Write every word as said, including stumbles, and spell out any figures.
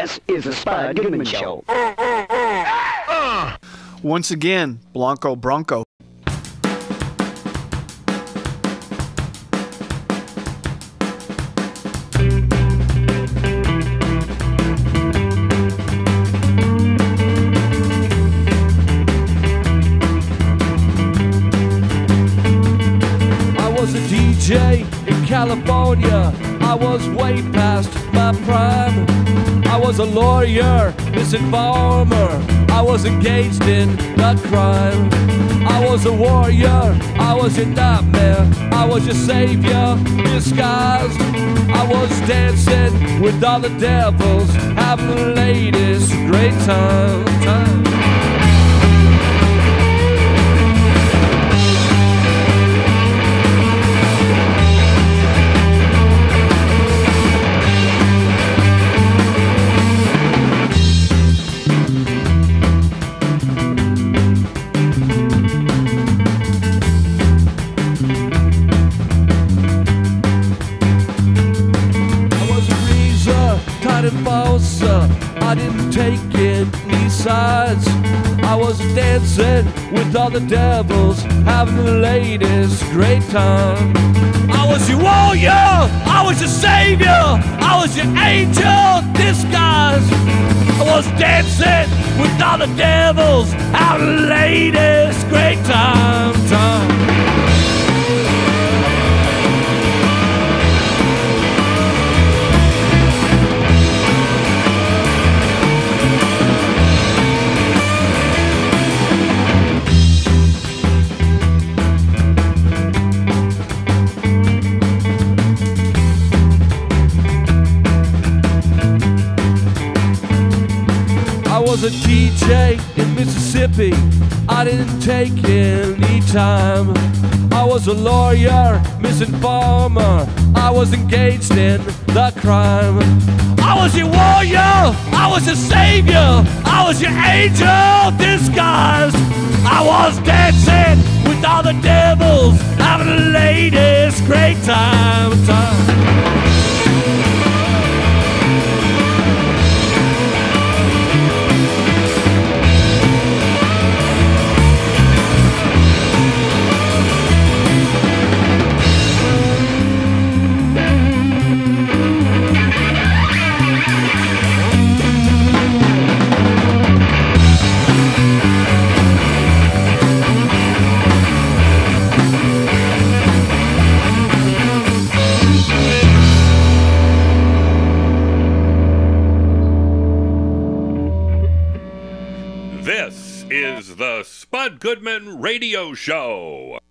This is the Spud Goodman Show. Once again, Blanco Bronco. I was a D J in California. I was way past my prime. I was a lawyer, misinformer. I was engaged in the crime. I was a warrior, I was your nightmare. I was your savior, disguised. I was dancing with all the devils, having the latest great time. time. Enforcer. I didn't take any sides. I was dancing with all the devils, having the latest great time. I was your warrior, I was your savior, I was your angel disguised. I was dancing with all the devils, having the latest great time. time. I was a D J in Mississippi. I didn't take any time. I was a lawyer, misinformer. I was engaged in the crime. I was your warrior, I was your savior, I was your angel disguised. I was dancing with all the devils, having the latest great time. time. This is the Spud Goodman Radio Show.